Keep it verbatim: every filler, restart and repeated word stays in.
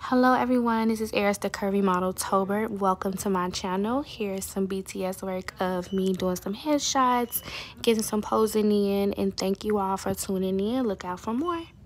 Hello everyone, this is Arris the Curvy Model Tobert. Welcome to my channel. Here's some B T S work of me doing some headshots, getting some posing in, and thank you all for tuning in. Look out for more.